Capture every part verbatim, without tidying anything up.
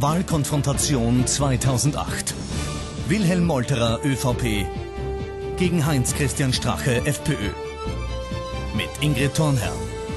Wahlkonfrontation zweitausendacht. Wilhelm Molterer, ÖVP, gegen Heinz-Christian Strache, FPÖ. Mit Ingrid Thornherr.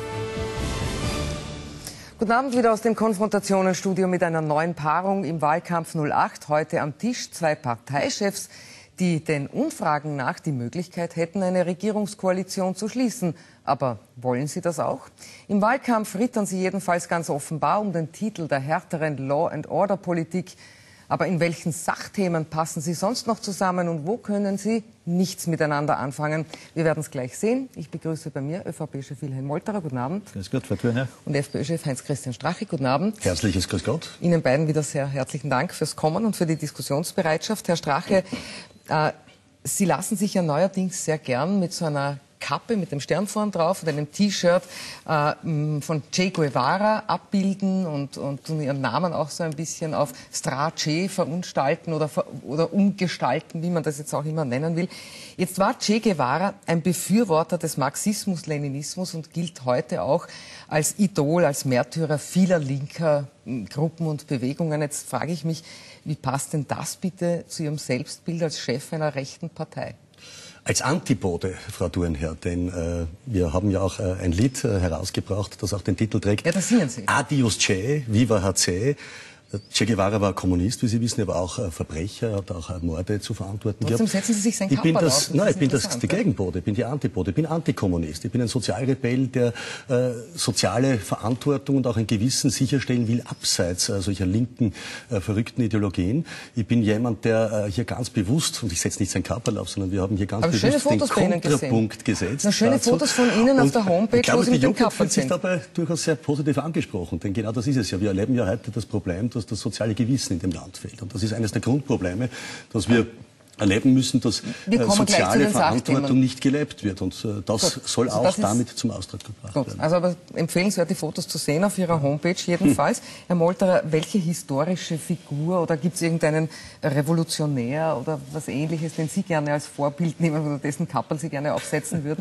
Guten Abend wieder aus dem Konfrontationenstudio mit einer neuen Paarung im Wahlkampf null acht. Heute am Tisch zwei Parteichefs, die den Umfragen nach die Möglichkeit hätten, eine Regierungskoalition zu schließen. Aber wollen sie das auch? Im Wahlkampf rittern sie jedenfalls ganz offenbar um den Titel der härteren Law-and-Order-Politik. Aber in welchen Sachthemen passen sie sonst noch zusammen und wo können sie nichts miteinander anfangen? Wir werden es gleich sehen. Ich begrüße bei mir ÖVP-Chef Wilhelm Molterer. Guten Abend. Grüß Gott, Frau Thornherr. Und FPÖ-Chef Heinz-Christian Strache. Guten Abend. Herzliches Grüß Gott. Ihnen beiden wieder sehr herzlichen Dank fürs Kommen und für die Diskussionsbereitschaft. Herr Strache, äh, Sie lassen sich ja neuerdings sehr gern mit so einer Kappe mit dem Stern vorn drauf und einem T-Shirt äh, von Che Guevara abbilden und, und tun ihren Namen auch so ein bisschen auf Strachey verunstalten oder, oder umgestalten, wie man das jetzt auch immer nennen will. Jetzt war Che Guevara ein Befürworter des Marxismus-Leninismus und gilt heute auch als Idol, als Märtyrer vieler linker Gruppen und Bewegungen. Jetzt frage ich mich, wie passt denn das bitte zu Ihrem Selbstbild als Chef einer rechten Partei? Als Antipode, Frau Thornherr, denn äh, wir haben ja auch äh, ein Lied äh, herausgebracht, das auch den Titel trägt. Ja, das singen Sie. Adios Che, Viva H C. Che Guevara war Kommunist, wie Sie wissen, er war auch äh, Verbrecher, er hat auch äh, Morde zu verantworten Trotzdem gehabt. setzen Sie sich sein ich bin Kapperl das, auf. Nein, das ich bin das, die ja? Gegenpode, ich bin die Antipode, ich bin Antikommunist, ich bin ein Sozialrebell, der äh, soziale Verantwortung und auch ein Gewissen sicherstellen will, abseits äh, solcher linken, äh, verrückten Ideologien. Ich bin jemand, der äh, hier ganz bewusst, und ich setze nicht sein Kapperl auf, sondern wir haben hier ganz Aber bewusst den gesehen. Kontrapunkt gesetzt. Na, schöne dazu. Fotos von Ihnen auf und der Homepage, ich glaube, wo Sie die mit dem Jugend Kapperl fühlt sich sind. dabei durchaus sehr positiv angesprochen, denn genau das ist es ja. Wir erleben ja heute das Problem, dass das soziale Gewissen in dem Land fehlt. Und das ist eines der Grundprobleme, dass wir erleben müssen, dass äh, soziale Verantwortung nicht gelebt wird. Und äh, das Gut, soll also auch das damit zum Ausdruck gebracht Gut, werden. also aber empfehlenswert, die Fotos zu sehen auf Ihrer Homepage jedenfalls. Hm. Herr Molterer, welche historische Figur oder gibt es irgendeinen Revolutionär oder was Ähnliches, den Sie gerne als Vorbild nehmen oder dessen Kapperl Sie gerne aufsetzen würden?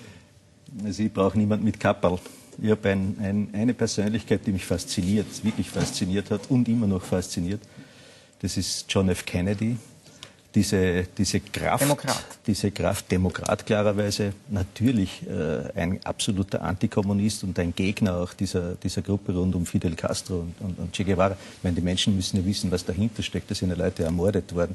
Sie brauchen niemand mit Kapperl. Ich habe ein, ein, eine Persönlichkeit, die mich fasziniert, wirklich fasziniert hat und immer noch fasziniert. Das ist John F. Kennedy. Diese, diese Kraft, Demokrat. diese Kraft, Demokrat klarerweise, natürlich äh, ein absoluter Antikommunist und ein Gegner auch dieser, dieser Gruppe rund um Fidel Castro und, und, und Che Guevara. Ich meine, die Menschen müssen ja wissen, was dahinter steckt. Da sind ja Leute ermordet worden.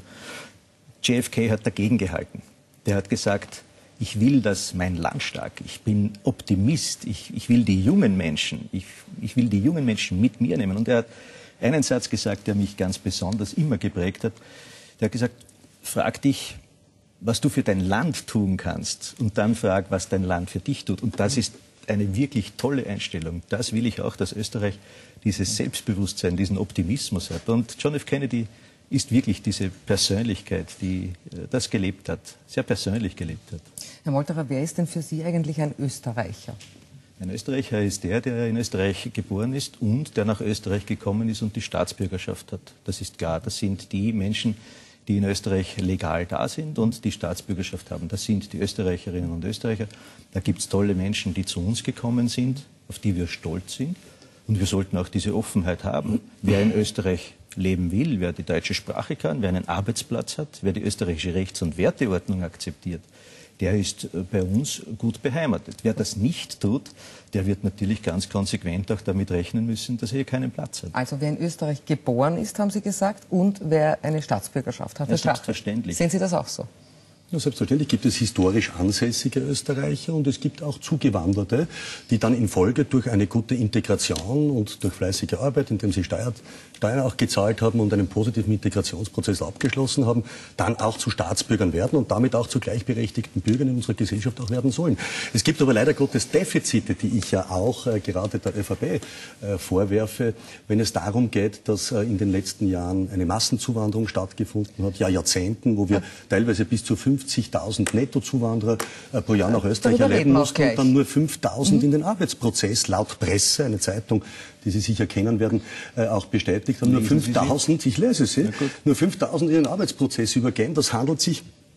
J F K hat dagegen gehalten. Der hat gesagt, ich will, dass mein Land stark, ich bin Optimist, ich, ich will die jungen Menschen, ich, ich will die jungen Menschen mit mir nehmen. Und er hat einen Satz gesagt, der mich ganz besonders immer geprägt hat. Der hat gesagt, frag dich, was du für dein Land tun kannst und dann frag, was dein Land für dich tut. Und das ist eine wirklich tolle Einstellung. Das will ich auch, dass Österreich dieses Selbstbewusstsein, diesen Optimismus hat. Und John F. Kennedy ist wirklich diese Persönlichkeit, die das gelebt hat, sehr persönlich gelebt hat. Herr Molterer, wer ist denn für Sie eigentlich ein Österreicher? Ein Österreicher ist der, der in Österreich geboren ist und der nach Österreich gekommen ist und die Staatsbürgerschaft hat. Das ist klar. Das sind die Menschen, die in Österreich legal da sind und die Staatsbürgerschaft haben. Das sind die Österreicherinnen und Österreicher. Da gibt es tolle Menschen, die zu uns gekommen sind, auf die wir stolz sind. Und wir sollten auch diese Offenheit haben. Wer in Österreich leben will, wer die deutsche Sprache kann, wer einen Arbeitsplatz hat, wer die österreichische Rechts- und Werteordnung akzeptiert, der ist bei uns gut beheimatet. Wer das nicht tut, der wird natürlich ganz konsequent auch damit rechnen müssen, dass er hier keinen Platz hat. Also wer in Österreich geboren ist, haben Sie gesagt, und wer eine Staatsbürgerschaft hat. Ja, selbstverständlich. Sehen Sie das auch so? Ja, selbstverständlich gibt es historisch ansässige Österreicher und es gibt auch Zugewanderte, die dann in Folge durch eine gute Integration und durch fleißige Arbeit, indem sie Steuern, Steuern auch gezahlt haben und einen positiven Integrationsprozess abgeschlossen haben, dann auch zu Staatsbürgern werden und damit auch zu gleichberechtigten Bürgern in unserer Gesellschaft auch werden sollen. Es gibt aber leider Gottes Defizite, die ich ja auch äh, gerade der ÖVP äh, vorwerfe, wenn es darum geht, dass äh, in den letzten Jahren eine Massenzuwanderung stattgefunden hat, ja Jahrzehnten, wo wir ja. teilweise bis zu fünfzigtausend Nettozuwanderer äh, pro Jahr nach Österreich Darüber erleben mussten und dann nur fünftausend mhm. in den Arbeitsprozess, laut Presse, eine Zeitung, die Sie sicher kennen werden, äh, auch bestätigt haben. Nur fünftausend, ich lese sie, nur fünftausend in den Arbeitsprozess übergehen. Das handelt sich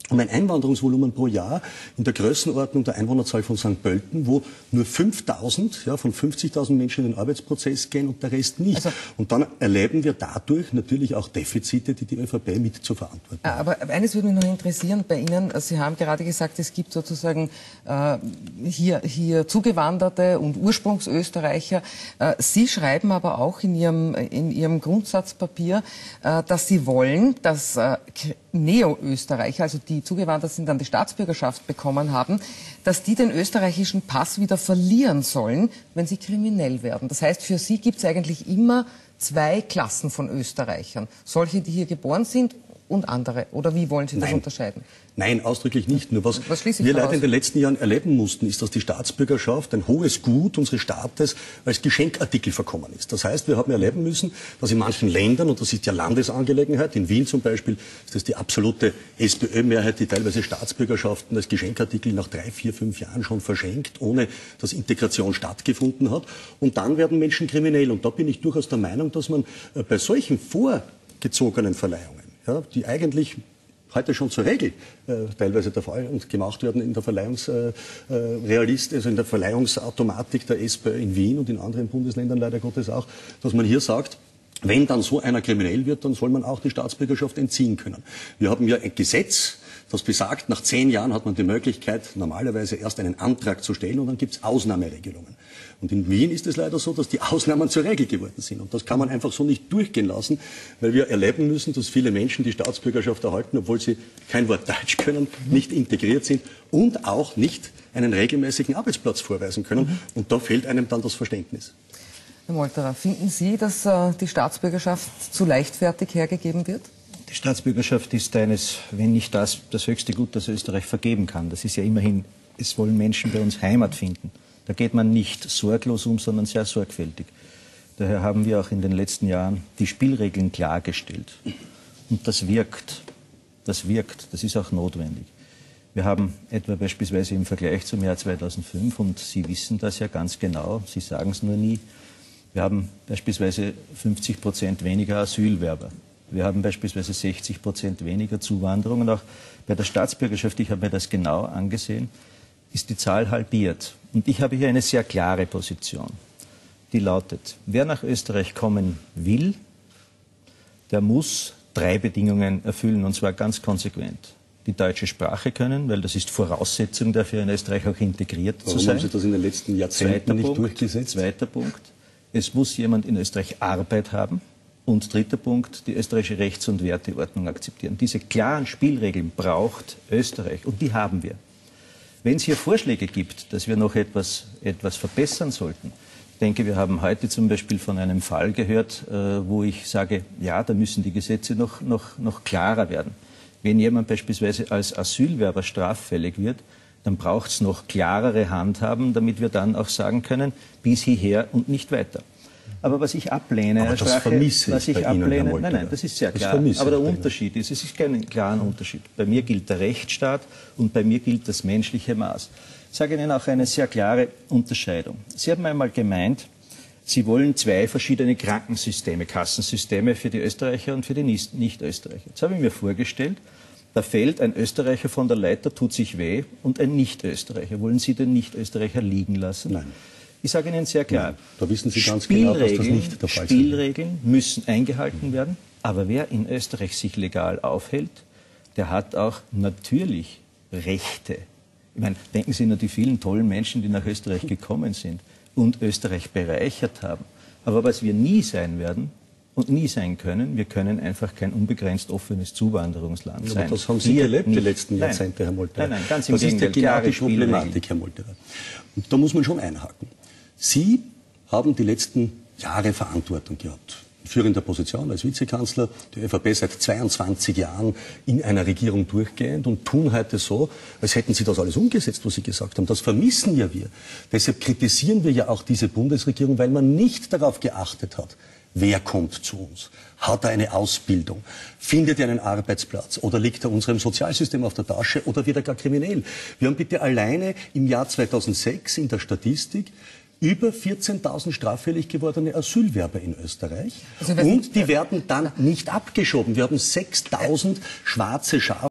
um ein Einwanderungsvolumen pro Jahr in der Größenordnung der Einwohnerzahl von Sankt Pölten, wo nur fünftausend ja, von fünfzigtausend Menschen in den Arbeitsprozess gehen und der Rest nicht. Also, und dann erleben wir dadurch natürlich auch Defizite, die die ÖVP mit zu verantworten hat. Aber eines würde mich noch interessieren bei Ihnen. Sie haben gerade gesagt, es gibt sozusagen äh, hier, hier Zugewanderte und Ursprungsösterreicher. Äh, Sie schreiben aber auch in Ihrem, in Ihrem Grundsatzpapier, äh, dass Sie wollen, dass äh, Neo-Österreicher, also die zugewandert sind, dann die Staatsbürgerschaft bekommen haben, dass die den österreichischen Pass wieder verlieren sollen, wenn sie kriminell werden. Das heißt, für Sie gibt es eigentlich immer zwei Klassen von Österreichern. Solche, die hier geboren sind und andere. Oder wie wollen Sie das Nein. unterscheiden? Nein, ausdrücklich nicht. Nur was, was wir leider in den letzten Jahren erleben mussten, ist, dass die Staatsbürgerschaft, ein hohes Gut unseres Staates, als Geschenkartikel verkommen ist. Das heißt, wir haben erleben müssen, dass in manchen Ländern, und das ist ja Landesangelegenheit, in Wien zum Beispiel, ist das die absolute SPÖ-Mehrheit, die teilweise Staatsbürgerschaften als Geschenkartikel nach drei, vier, fünf Jahren schon verschenkt, ohne dass Integration stattgefunden hat. Und dann werden Menschen kriminell. Und da bin ich durchaus der Meinung, dass man bei solchen vorgezogenen Verleihungen, ja, die eigentlich heute schon zur Regel äh, teilweise der Fall und gemacht werden in der Verleihungsrealist, äh, also in der Verleihungsautomatik der SPÖ in Wien und in anderen Bundesländern leider Gottes auch, dass man hier sagt, wenn dann so einer kriminell wird, dann soll man auch die Staatsbürgerschaft entziehen können. Wir haben ja ein Gesetz, das besagt, nach zehn Jahren hat man die Möglichkeit, normalerweise erst einen Antrag zu stellen und dann gibt es Ausnahmeregelungen. Und in Wien ist es leider so, dass die Ausnahmen zur Regel geworden sind. Und das kann man einfach so nicht durchgehen lassen, weil wir erleben müssen, dass viele Menschen die Staatsbürgerschaft erhalten, obwohl sie kein Wort Deutsch können, nicht integriert sind und auch nicht einen regelmäßigen Arbeitsplatz vorweisen können. Und da fehlt einem dann das Verständnis. Herr Molterer, finden Sie, dass äh, die Staatsbürgerschaft zu leichtfertig hergegeben wird? Die Staatsbürgerschaft ist eines, wenn nicht das, das höchste Gut, das Österreich vergeben kann. Das ist ja immerhin, es wollen Menschen bei uns Heimat finden. Da geht man nicht sorglos um, sondern sehr sorgfältig. Daher haben wir auch in den letzten Jahren die Spielregeln klargestellt. Und das wirkt. Das wirkt. Das ist auch notwendig. Wir haben etwa beispielsweise im Vergleich zum Jahr zweitausendfünf, und Sie wissen das ja ganz genau, Sie sagen es nur nie, wir haben beispielsweise fünfzig Prozent weniger Asylwerber. Wir haben beispielsweise sechzig Prozent weniger Zuwanderung. Und auch bei der Staatsbürgerschaft, ich habe mir das genau angesehen, ist die Zahl halbiert. Und ich habe hier eine sehr klare Position, die lautet, wer nach Österreich kommen will, der muss drei Bedingungen erfüllen, und zwar ganz konsequent. Die deutsche Sprache können, weil das ist Voraussetzung dafür, in Österreich auch integriert Warum zu sein. Warum haben Sie das in den letzten Jahrzehnten Zweiter nicht Punkt, durchgesetzt? Zweiter Punkt, es muss jemand in Österreich Arbeit haben. Und dritter Punkt, die österreichische Rechts- und Werteordnung akzeptieren. Diese klaren Spielregeln braucht Österreich, und die haben wir. Wenn es hier Vorschläge gibt, dass wir noch etwas, etwas verbessern sollten, ich denke, wir haben heute zum Beispiel von einem Fall gehört, äh, wo ich sage, ja, da müssen die Gesetze noch, noch, noch klarer werden. Wenn jemand beispielsweise als Asylwerber straffällig wird, dann braucht es noch klarere Handhaben, damit wir dann auch sagen können, bis hierher und nicht weiter. Aber was ich ablehne, aber Herr das Strache, vermisse was ich ich bei Ihnen, ablehne, Herr Molterer. nein, nein, das ist sehr Das klar. vermisse Aber der ich bei Unterschied ist, es ist kein klarer Unterschied. Bei mir gilt der Rechtsstaat und bei mir gilt das menschliche Maß. Ich sage Ihnen auch eine sehr klare Unterscheidung. Sie haben einmal gemeint, Sie wollen zwei verschiedene Krankensysteme, Kassensysteme für die Österreicher und für die Nicht-Österreicher. Jetzt habe ich mir vorgestellt, da fällt ein Österreicher von der Leiter, tut sich weh, und ein Nicht-Österreicher. Wollen Sie den Nicht-Österreicher liegen lassen? Nein. Ich sage Ihnen sehr klar, Nein, da wissen Sie ganz genau, dass das nicht der Fall ist. Spielregeln müssen eingehalten werden, aber wer in Österreich sich legal aufhält, der hat auch natürlich Rechte. Ich meine, denken Sie nur die vielen tollen Menschen, die nach Österreich gekommen sind und Österreich bereichert haben. Aber was wir nie sein werden und nie sein können, wir können einfach kein unbegrenzt offenes Zuwanderungsland sein. Aber das haben Sie wir gelebt nicht. die letzten Nein. Jahrzehnte, Herr Molterer. Nein, nein, ganz im Das ist ja Gegenteil. genau Klare die Problematik, Herr Molterer. Und da muss man schon einhaken. Sie haben die letzten Jahre Verantwortung gehabt. In führender Position als Vizekanzler, die ÖVP seit zweiundzwanzig Jahren in einer Regierung durchgehend und tun heute so, als hätten Sie das alles umgesetzt, was Sie gesagt haben. Das vermissen ja wir. Deshalb kritisieren wir ja auch diese Bundesregierung, weil man nicht darauf geachtet hat, wer kommt zu uns? Hat er eine Ausbildung? Findet er einen Arbeitsplatz? Oder liegt er unserem Sozialsystem auf der Tasche? Oder wird er gar kriminell? Wir haben bitte alleine im Jahr zweitausendsechs in der Statistik über vierzehntausend straffällig gewordene Asylwerber in Österreich. Also und die werden dann nicht abgeschoben. Wir haben sechstausend schwarze Schafe.